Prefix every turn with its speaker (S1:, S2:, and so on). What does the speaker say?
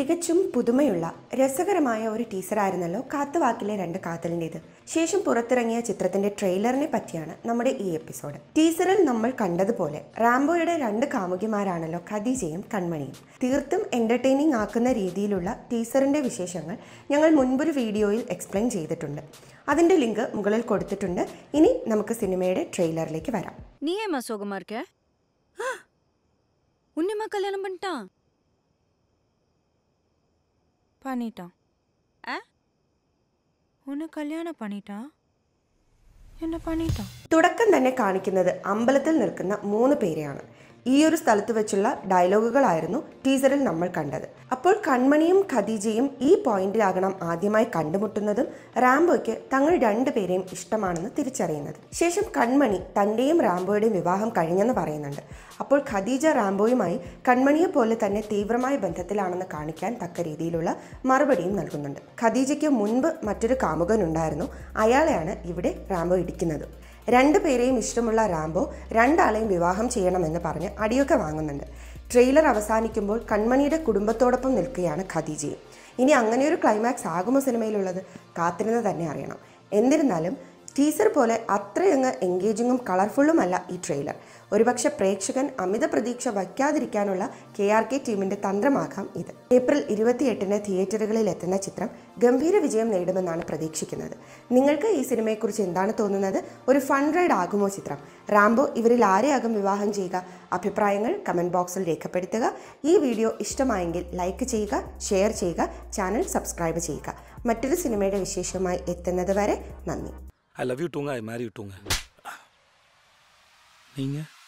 S1: തികച്ചും പുതുമയുള്ള രസകരമായ ഒരു ടീസറായിരുന്നല്ലോ കാത്തുവാക്കിലെ രണ്ട് കാതലിൻ്റേത്. ശേഷം പുറത്തിറങ്ങിയ ചിത്രത്തിന്റെ ട്രെയിലറിനെ പറ്റിയാണ് നമ്മുടെ ഈ എപ്പിസോഡ്. ടീസറിൽ നമ്മൾ കണ്ടതുപോലെ റാംബോയുടെ രണ്ട് കാമുകിമാരാണല്ലോ ഖദീജയും കൺമണിയും. തീർത്തും എന്റർടൈനിങ് ആക്കുന്ന രീതിയിലുള്ള ടീസറിന്റെ വിശേഷങ്ങൾ ഞങ്ങൾ മുൻപൊരു വീഡിയോയിൽ എക്സ്പ്ലെയിൻ ചെയ്തിട്ടുണ്ട്. അതിന്റെ ലിങ്ക് മുകളിൽ കൊടുത്തിട്ടുണ്ട്. ഇനി നമുക്ക് സിനിമയുടെ ട്രെയിലറിലേക്ക് വരാം.
S2: നീ ഏമാ സോകമാർക്ക ഉന്നിമാ കല്യാണം பண்ணிட்டான் பண்ணிட்டான் உன்னை கல்யாணம் பண்ணிட்டான் என்ன பண்ணிட்டான்.
S1: തുടക്കം തന്നെ കാണിക്കുന്നത് അമ്പലത്തിൽ നിൽക്കുന്ന 3 പേരെയാണ്. ഈ ഒരു സ്ഥലത്ത് വെച്ചുള്ള ഡയലോഗുകളായിരുന്നു ടീസറിൽ നമ്മൾ കണ്ടത്. അപ്പോൾ കൺമണിയും ഖദീജയും ഈ പോയിന്റിലാകണം ആദ്യമായി കണ്ടുമുട്ടുന്നതും റാംബോയ്ക്ക് തങ്ങൾ രണ്ടുപേരെയും ഇഷ്ടമാണെന്ന് തിരിച്ചറിയുന്നത്. ശേഷം കൺമണി തന്റെയും റാംബോയുടെയും വിവാഹം കഴിഞ്ഞെന്ന് പറയുന്നുണ്ട്. അപ്പോൾ ഖദീജ റാംബോയുമായി കൺമണിയെ പോലെ തന്നെ തീവ്രമായ ബന്ധത്തിലാണെന്ന് കാണിക്കാൻ തക്ക രീതിയിലുള്ള മറുപടിയും നൽകുന്നുണ്ട്. ഖദീജയ്ക്ക് മുൻപ് മറ്റൊരു കാമുകനുണ്ടായിരുന്നു. അയാളെയാണ് ഇവിടെ റാംബോ ഇടിക്കുന്നത്. രണ്ടുപേരെയും ഇഷ്ടമുള്ള റാംബോ രണ്ടാളെയും വിവാഹം ചെയ്യണമെന്ന് പറഞ്ഞ് അടിയൊക്കെ വാങ്ങുന്നുണ്ട്. ട്രെയിലർ അവസാനിക്കുമ്പോൾ കൺമണിയുടെ കുടുംബത്തോടൊപ്പം നിൽക്കുകയാണ് ഖദീജയും. ഇനി അങ്ങനെയൊരു ക്ലൈമാക്സ് ആകുമോ സിനിമയിലുള്ളത്? കാത്തിരുന്ന് തന്നെ അറിയണം. എന്നിരുന്നാലും ടീസർ പോലെ അത്രയങ്ങ് എൻഗേജിങ്ങും കളർഫുള്ളുമല്ല ഈ ട്രെയിലർ. ഒരുപക്ഷെ പ്രേക്ഷകൻ അമിത പ്രതീക്ഷ വയ്ക്കാതിരിക്കാനുള്ള KRK ടീമിന്റെ തന്ത്രമാകാം ഇത്. ഏപ്രിൽ 28-ന് തിയേറ്ററുകളിൽ എത്തുന്ന ചിത്രം ഗംഭീര വിജയം നേടുമെന്നാണ് പ്രതീക്ഷിക്കുന്നത്. നിങ്ങൾക്ക് ഈ സിനിമയെക്കുറിച്ച് എന്താണ് തോന്നുന്നത്? ഒരു ഫൺ റൈഡ് ആകുമോ ചിത്രം? റാംബോ ഇവരിൽ ആരെയാകും വിവാഹം ചെയ്യുക? അഭിപ്രായങ്ങൾ കമന്റ് ബോക്സിൽ രേഖപ്പെടുത്തുക. ഈ വീഡിയോ ഇഷ്ടമായെങ്കിൽ ലൈക്ക് ചെയ്യുക, ഷെയർ ചെയ്യുക, ചാനൽ സബ്സ്ക്രൈബ് ചെയ്യുക. മറ്റൊരു സിനിമയുടെ വിശേഷമായി എത്തുന്നത് വരെ നന്ദി.
S3: I love you too. I marry you too.